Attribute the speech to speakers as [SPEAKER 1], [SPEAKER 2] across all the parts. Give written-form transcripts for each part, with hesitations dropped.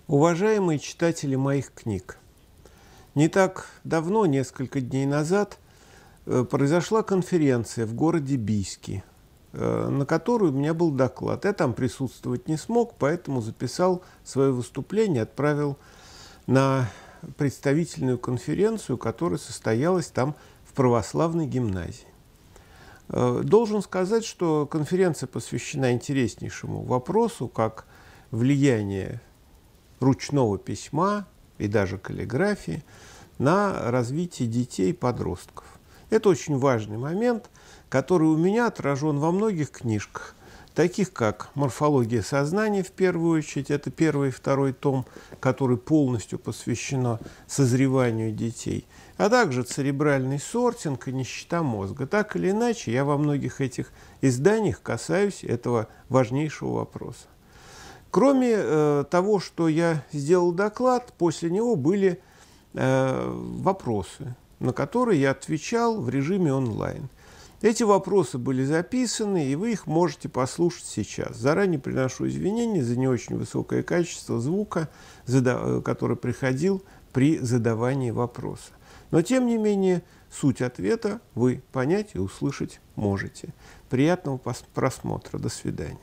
[SPEAKER 1] Уважаемые читатели моих книг, не так давно, несколько дней назад, произошла конференция в городе Бийске, на которую у меня был доклад. Я там присутствовать не смог, поэтому записал свое выступление, отправил на представительную конференцию, которая состоялась там в православной гимназии. Должен сказать, что конференция посвящена интереснейшему вопросу, как влияние ручного письма и даже каллиграфии на развитие детей и подростков. Это очень важный момент, который у меня отражен во многих книжках, таких как «Морфология сознания» в первую очередь, это первый и второй том, который полностью посвящено созреванию детей, а также «Церебральный сортинг» и «Нищета мозга». Так или иначе, я во многих этих изданиях касаюсь этого важнейшего вопроса. Кроме того, что я сделал доклад, после него были вопросы, на которые я отвечал в режиме онлайн. Эти вопросы были записаны, и вы их можете послушать сейчас. Заранее приношу извинения за не очень высокое качество звука, который приходил при задавании вопроса. Но, тем не менее, суть ответа вы понять и услышать можете. Приятного просмотра. До свидания.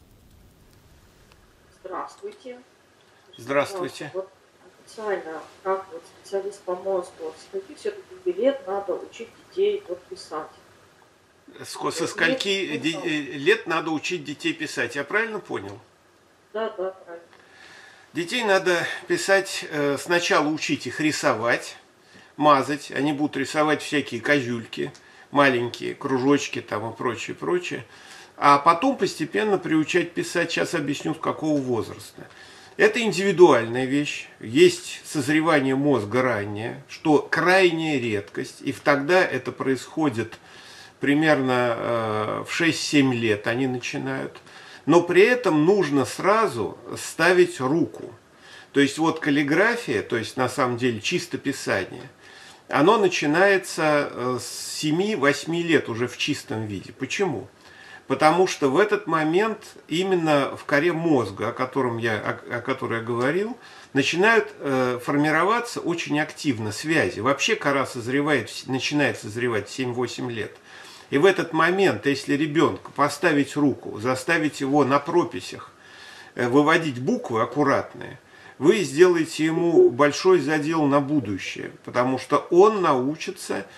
[SPEAKER 2] Здравствуйте.
[SPEAKER 1] Здравствуйте.
[SPEAKER 2] Вот официально, как вот специалист по мозгу, с каких все-таки лет надо учить детей вот писать?
[SPEAKER 1] Со скольки лет надо учить детей писать? Я правильно понял?
[SPEAKER 2] Да, правильно.
[SPEAKER 1] Детей надо писать, сначала учить их рисовать, мазать. Они будут рисовать всякие козюльки, маленькие кружочки там и прочее, прочее. А потом постепенно приучать писать. Сейчас объясню, с какого возраста. Это индивидуальная вещь. Есть созревание мозга раннее, что крайняя редкость. И тогда это происходит примерно в 6-7 лет они начинают. Но при этом нужно сразу ставить руку. То есть вот каллиграфия, то есть на самом деле чисто писание, оно начинается с 7-8 лет уже в чистом виде. Почему? Потому что в этот момент именно в коре мозга, о которой я говорил, начинают формироваться очень активно связи. Вообще кора начинает созревать в 7-8 лет. И в этот момент, если ребенку поставить руку, заставить его на прописях выводить буквы аккуратные, вы сделаете ему большой задел на будущее, потому что он научится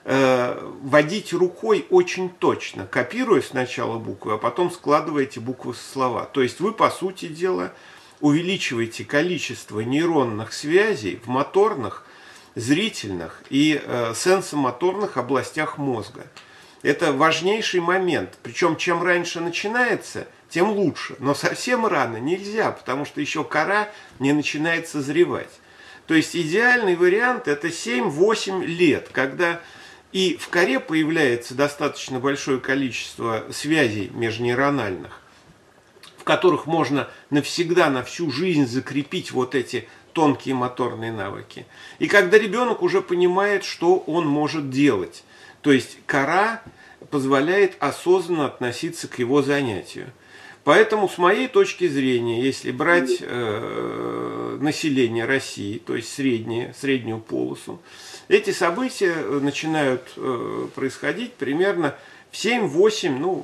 [SPEAKER 1] водить рукой очень точно, копируя сначала буквы, а потом складывая эти буквы в слова. То есть вы, по сути дела, увеличиваете количество нейронных связей в моторных, зрительных и сенсомоторных областях мозга. Это важнейший момент. Причем, чем раньше начинается, тем лучше. Но совсем рано нельзя, потому что еще кора не начинает созревать. То есть идеальный вариант – это 7-8 лет, когда и в коре появляется достаточно большое количество связей межнейрональных, в которых можно навсегда, на всю жизнь закрепить вот эти тонкие моторные навыки. И когда ребенок уже понимает, что он может делать. То есть кора позволяет осознанно относиться к его занятию. Поэтому, с моей точки зрения, если брать население России, то есть среднюю полосу, эти события начинают происходить примерно в 7-8,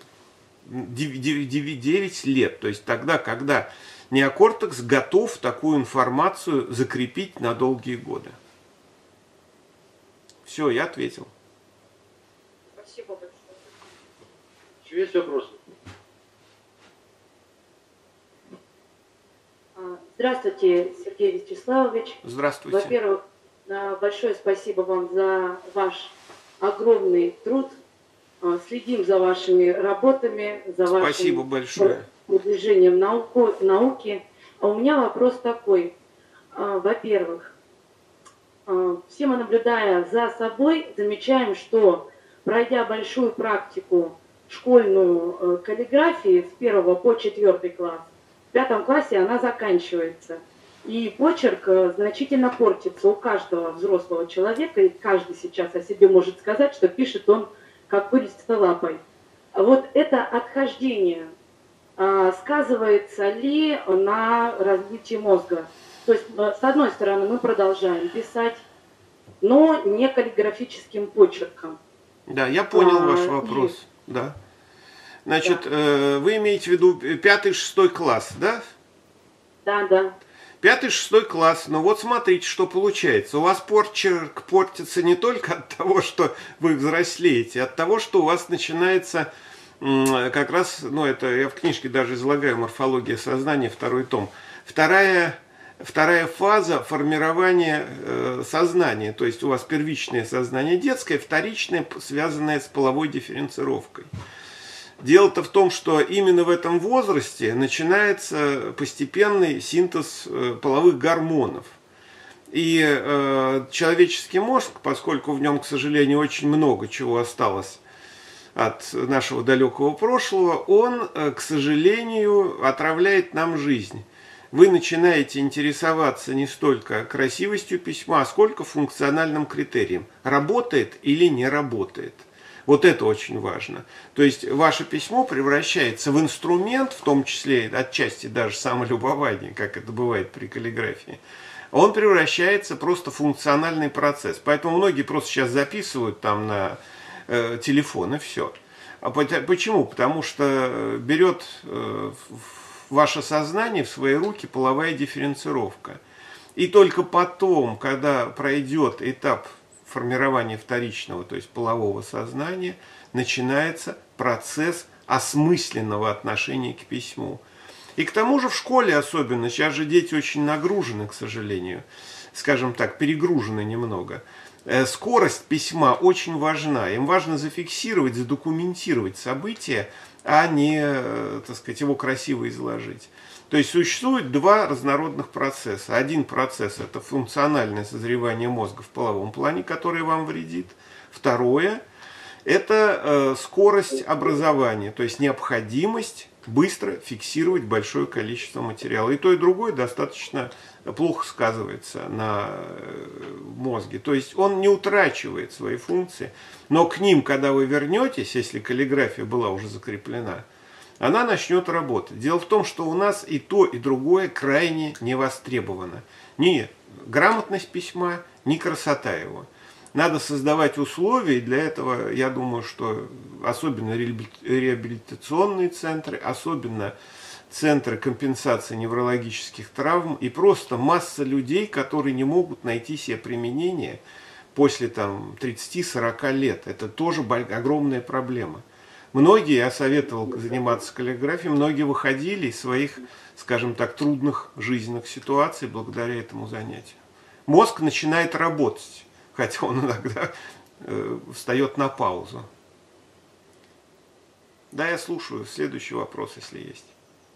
[SPEAKER 1] 9 лет. То есть тогда, когда неокортекс готов такую информацию закрепить на долгие годы. Все, я ответил.
[SPEAKER 2] Спасибо большое.
[SPEAKER 3] Еще есть вопросы?
[SPEAKER 2] Здравствуйте, Сергей Вячеславович.
[SPEAKER 1] Здравствуйте.
[SPEAKER 2] Во-первых, большое спасибо вам за ваш огромный труд. Следим за вашими работами, за
[SPEAKER 1] Спасибо
[SPEAKER 2] вашим
[SPEAKER 1] большое.
[SPEAKER 2] продвижением науки. А у меня вопрос такой. Во-первых, все мы, наблюдая за собой, замечаем, что, пройдя большую практику школьную каллиграфии с 1 по 4 класс, в 5 классе она заканчивается. И почерк значительно портится у каждого взрослого человека, и каждый сейчас о себе может сказать, что пишет он как вылистой лапой. А вот это отхождение сказывается ли на развитии мозга? То есть, с одной стороны, мы продолжаем писать, но не каллиграфическим почерком.
[SPEAKER 1] Да, я понял ваш
[SPEAKER 2] И
[SPEAKER 1] вопрос. Да. Значит, вы имеете в виду 5-6 класс, да?
[SPEAKER 2] да, да.
[SPEAKER 1] 5-6 класс, ну вот смотрите, что получается. У вас почерк портится не только от того, что вы взрослеете, а от того, что у вас начинается как раз, ну это я в книжке даже излагаю, «Морфология сознания», 2 том. Вторая фаза формирования сознания, то есть у вас первичное сознание детское, вторичное, связанное с половой дифференцировкой. Дело-то в том, что именно в этом возрасте начинается постепенный синтез половых гормонов. И человеческий мозг, поскольку в нем, к сожалению, очень много чего осталось от нашего далекого прошлого, он, к сожалению, отравляет нам жизнь. Вы начинаете интересоваться не столько красивостью письма, сколько функциональным критерием. Работает или не работает. Вот это очень важно. То есть ваше письмо превращается в инструмент, в том числе отчасти даже самолюбование, как это бывает при каллиграфии. Он превращается просто в функциональный процесс. Поэтому многие просто сейчас записывают там на телефон и все. А почему? Потому что берет ваше сознание в свои руки половая дифференцировка. И только потом, когда пройдет этап формирования вторичного, то есть полового сознания, начинается процесс осмысленного отношения к письму. И к тому же в школе особенно, сейчас же дети очень нагружены, к сожалению, скажем так, перегружены немного. Скорость письма очень важна. Им важно зафиксировать, задокументировать события, а не, так сказать, его красиво изложить. То есть существует два разнородных процесса. Один процесс – это функциональное созревание мозга в половом плане, которое вам вредит. Второе – это скорость образования, то есть необходимость быстро фиксировать большое количество материала. И то, и другое достаточно плохо сказывается на мозге. То есть он не утрачивает свои функции, но к ним, когда вы вернетесь, если каллиграфия была уже закреплена, она начнет работать. Дело в том, что у нас и то, и другое крайне не востребовано. Ни грамотность письма, ни красота его. Надо создавать условия, и для этого, я думаю, что особенно реабилитационные центры, особенно центры компенсации неврологических травм и просто масса людей, которые не могут найти себе применение после 30-40 лет. Это тоже огромная проблема. Многие, я советовал заниматься каллиграфией, многие выходили из своих, скажем так, трудных жизненных ситуаций благодаря этому занятию. Мозг начинает работать, хотя он иногда встает на паузу. Да, я слушаю. Следующий вопрос, если есть.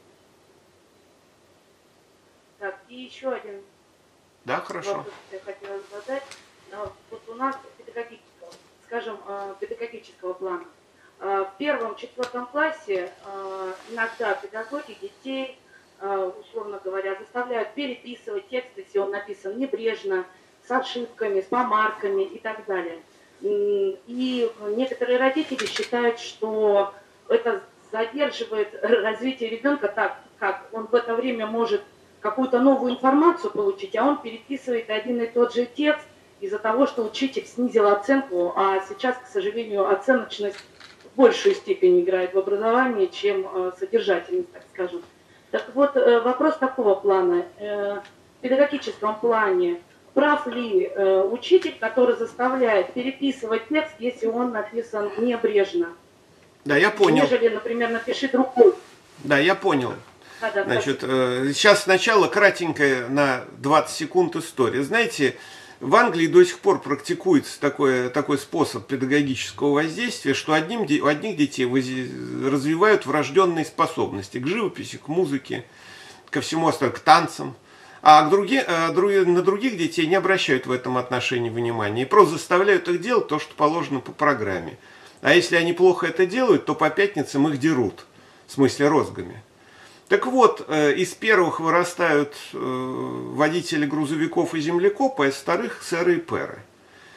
[SPEAKER 2] Так, и еще один
[SPEAKER 1] Да, хорошо.
[SPEAKER 2] вопрос я хотела задать. Вот у нас педагогического плана. В 1-4 классе иногда педагоги детей, условно говоря, заставляют переписывать текст, если он написан небрежно, с ошибками, с помарками и так далее. И некоторые родители считают, что это задерживает развитие ребенка, так как он в это время может какую-то новую информацию получить, а он переписывает один и тот же текст из-за того, что учитель снизил оценку, а сейчас, к сожалению, оценочность в большую степень играет в образовании, чем содержательность, так скажем. Так вот, вопрос такого плана. В педагогическом плане прав ли учитель, который заставляет переписывать текст, если он написан небрежно?
[SPEAKER 1] Да, я понял.
[SPEAKER 2] Нежели, например, напиши рукой.
[SPEAKER 1] Да, я понял. Значит, сейчас сначала кратенькая на 20 секунд история. Знаете, в Англии до сих пор практикуется такой способ педагогического воздействия, что у одних детей развивают врожденные способности к живописи, к музыке, ко всему остальному, к танцам. А на других детей не обращают в этом отношении внимания и просто заставляют их делать то, что положено по программе. А если они плохо это делают, то по пятницам их дерут, в смысле розгами. Так вот, из первых вырастают водители грузовиков и землекопы, а из вторых сэры и пэры.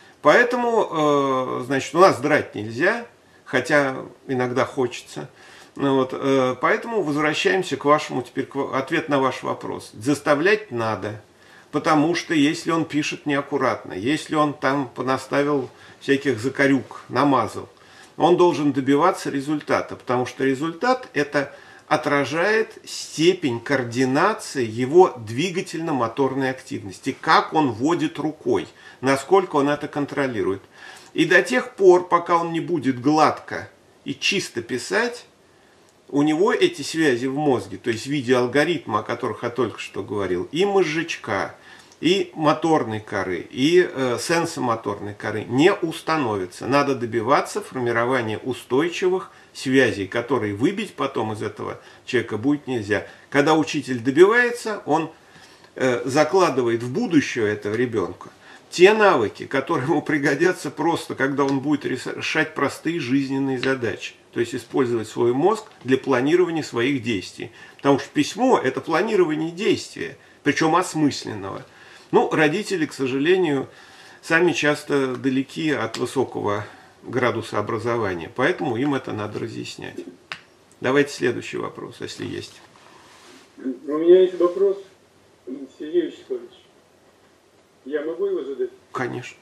[SPEAKER 1] Поэтому, значит, у нас драть нельзя, хотя иногда хочется. Ну вот, поэтому возвращаемся к вашему теперь ответ на ваш вопрос. Заставлять надо, потому что если он пишет неаккуратно, если он там понаставил всяких закорюк, намазал, он должен добиваться результата, потому что результат это отражает степень координации его двигательно-моторной активности, как он водит рукой, насколько он это контролирует. И до тех пор, пока он не будет гладко и чисто писать, у него эти связи в мозге, то есть в виде алгоритма, о которых я только что говорил, и мозжечка, и моторной коры, и сенсомоторной коры не установятся. Надо добиваться формирования устойчивых связей, которые выбить потом из этого человека будет нельзя. Когда учитель добивается, он закладывает в будущее этого ребенка те навыки, которые ему пригодятся просто, когда он будет решать простые жизненные задачи. То есть использовать свой мозг для планирования своих действий. Потому что письмо – это планирование действия, причем осмысленного. Ну, родители, к сожалению, сами часто далеки от высокого градуса образования, поэтому им это надо разъяснять. Давайте следующий вопрос, если есть.
[SPEAKER 4] У меня есть вопрос, Сергей Вячеславович. Я могу его задать?
[SPEAKER 1] Конечно.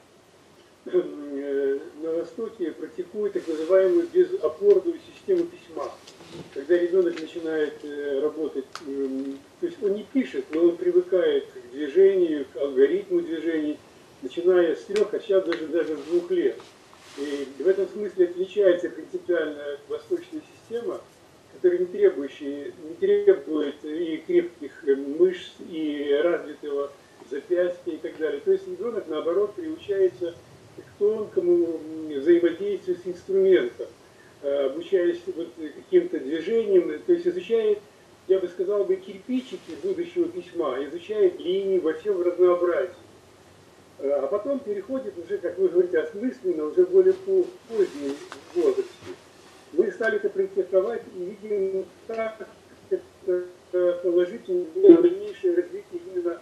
[SPEAKER 4] На Востоке практикуют так называемую безопорную систему письма. Когда ребенок начинает работать, то есть он не пишет, но он привыкает к движению, к алгоритму движений, начиная с 3, а сейчас даже с 2 лет. И в этом смысле отличается принципиально восточная система, которая не требует и крепких мышц, и развитого запястья и так далее. То есть ребенок, наоборот, приучается к тонкому взаимодействию с инструментом, обучаясь вот каким-то движением, то есть изучает, я бы сказал, кирпичики будущего письма, изучает линии во всем разнообразии. А потом переходит уже, как вы говорите, осмысленно, уже более позднем возрасте. Мы стали это практиковать и видим, как это положительное дальнейшее развитие именно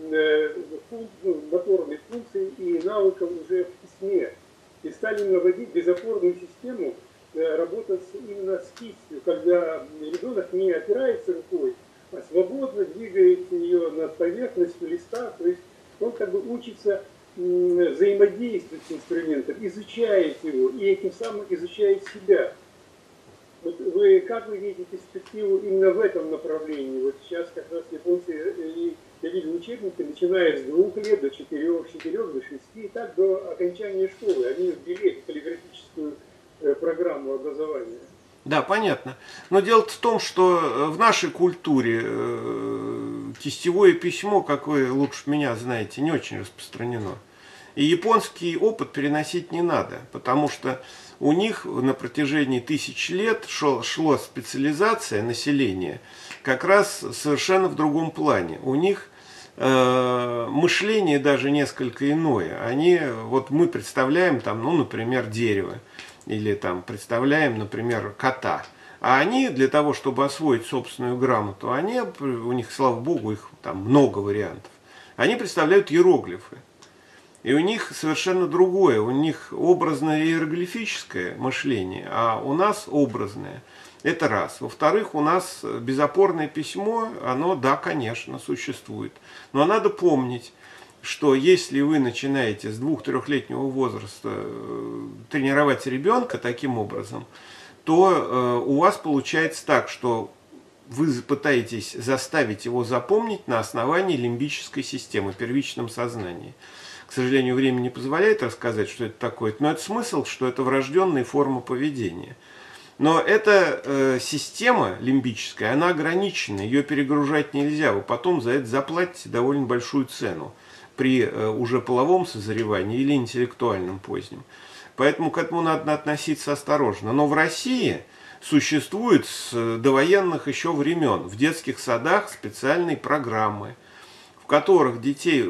[SPEAKER 4] моторных функций и навыков уже в письме. И стали наводить безопорную систему, работать именно с кистью, когда ребенок не опирается рукой, а свободно двигает ее над поверхностью листа, то есть он как бы учится взаимодействовать с инструментом, изучает его и этим самым изучает себя. Вот как вы видите перспективу именно в этом направлении? Вот сейчас как раз японцы, я видел учебники, начиная с 2 лет до 4, 4 до 6, и так до окончания школы. Они ввели полиграфическую программу образования.
[SPEAKER 1] Да, понятно. Но дело в том, что в нашей культуре кистевое письмо, как вы лучше меня знаете, не очень распространено. И японский опыт переносить не надо, потому что у них на протяжении 1000 лет шла специализация населения как раз совершенно в другом плане. У них мышление даже несколько иное. Вот мы представляем там, ну, например, дерево, или там представляем, например, кота. А они для того, чтобы освоить собственную грамоту, у них, слава богу, их там много вариантов. Они представляют иероглифы. И у них совершенно другое, у них образное иероглифическое мышление, а у нас образное. Это раз. Во-вторых, у нас безопорное письмо, оно, да, конечно, существует. Но надо помнить, что если вы начинаете с 2-3-летнего возраста тренировать ребенка таким образом, то у вас получается так, что вы пытаетесь заставить его запомнить на основании лимбической системы, первичном сознании. К сожалению, время не позволяет рассказать, что это такое, но это смысл, что это врожденные формы поведения. Но эта система лимбическая, она ограничена, ее перегружать нельзя, вы потом за это заплатите довольно большую цену при уже половом созревании или интеллектуальном позднем. Поэтому к этому надо относиться осторожно. Но в России существуют с довоенных еще времен в детских садах специальные программы, в которых детей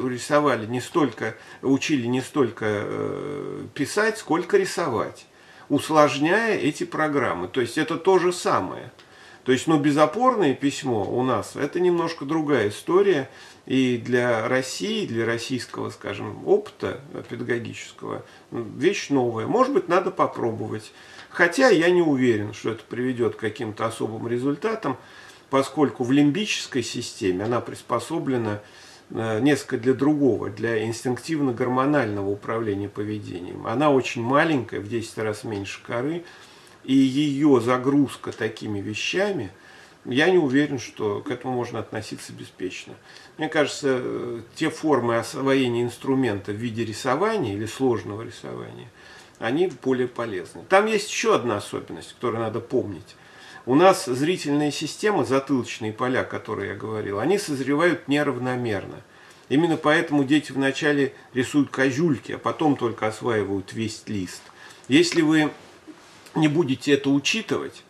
[SPEAKER 1] учили не столько писать, сколько рисовать, усложняя эти программы. То есть это то же самое. То есть, безопорное письмо у нас это немножко другая история. И для России, для российского, скажем, опыта педагогического вещь новая. Может быть, надо попробовать. Хотя я не уверен, что это приведет к каким-то особым результатам, поскольку в лимбической системе она приспособлена несколько для другого, для инстинктивно-гормонального управления поведением. Она очень маленькая, в 10 раз меньше коры, и ее загрузка такими вещами, я не уверен, что к этому можно относиться беспечно. Мне кажется, те формы освоения инструмента в виде рисования или сложного рисования, они более полезны. Там есть еще одна особенность, которую надо помнить. У нас зрительная система, затылочные поля, которые я говорил, они созревают неравномерно. Именно поэтому дети вначале рисуют козюльки, а потом только осваивают весь лист. Если вы не будете это учитывать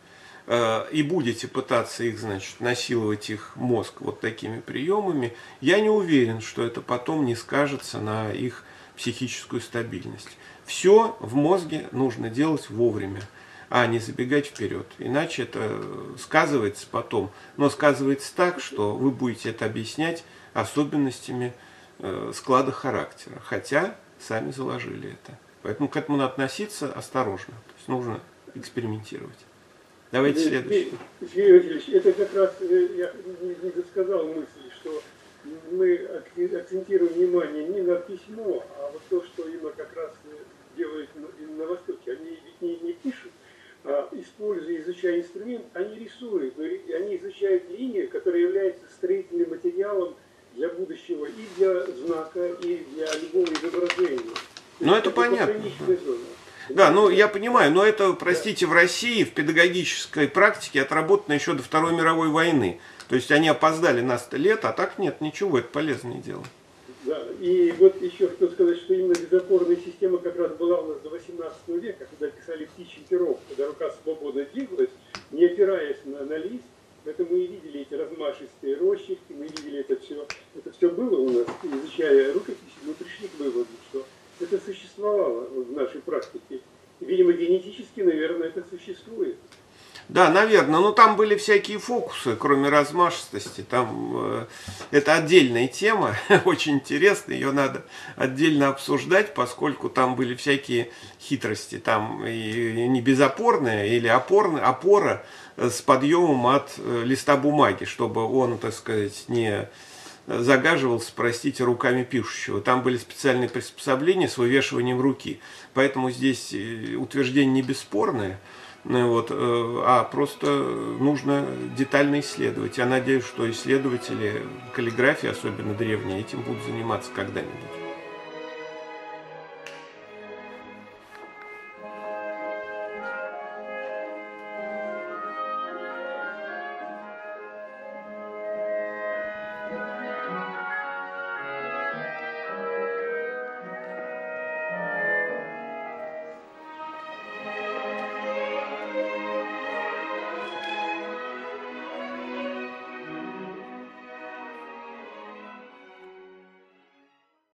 [SPEAKER 1] и будете пытаться их, значит, насиловать их мозг вот такими приемами, я не уверен, что это потом не скажется на их психическую стабильность. Все в мозге нужно делать вовремя, а не забегать вперед. Иначе это сказывается потом. Но сказывается так, что вы будете это объяснять особенностями склада характера. Хотя сами заложили это. Поэтому к этому надо относиться осторожно. То есть нужно экспериментировать. Давайте следующий.
[SPEAKER 4] Сергей Васильевич, это как раз я не досказал мысль, что мы акцентируем внимание не на письмо, а вот то, что именно как раз делают на Востоке. Они ведь не пишут, а используя, изучая инструмент, они рисуют, они изучают линии, которые являются строительным материалом для будущего и для знака, и для любого изображения.
[SPEAKER 1] Ну, это понятно. Да, ну я понимаю, но это, простите, в России в педагогической практике отработано еще до Второй мировой войны. То есть они опоздали на 100 лет, а так нет, ничего, это полезное дело.
[SPEAKER 4] Да, и вот еще хочу сказать, что именно безопорная система как раз была у нас до 18 века, когда писали птичий пером, когда рука свободно двигалась, не опираясь на лист. Это мы и видели эти размашистые росчерки, мы видели это все было у нас, изучая рукописи, мы пришли к выводу, что это существовало в нашей практике. И, видимо, генетически, наверное, это существует.
[SPEAKER 1] Да, наверное, но там были всякие фокусы, кроме размашистости. Там это отдельная тема, очень интересная, ее надо отдельно обсуждать, поскольку там были всякие хитрости. Там и не безопорная или опора с подъемом от листа бумаги, чтобы он, так сказать, не загаживался, простите, руками пишущего. Там были специальные приспособления с вывешиванием руки. Поэтому здесь утверждение не бесспорное, вот, а просто нужно детально исследовать. Я надеюсь, что исследователи каллиграфии, особенно древние, этим будут заниматься когда-нибудь.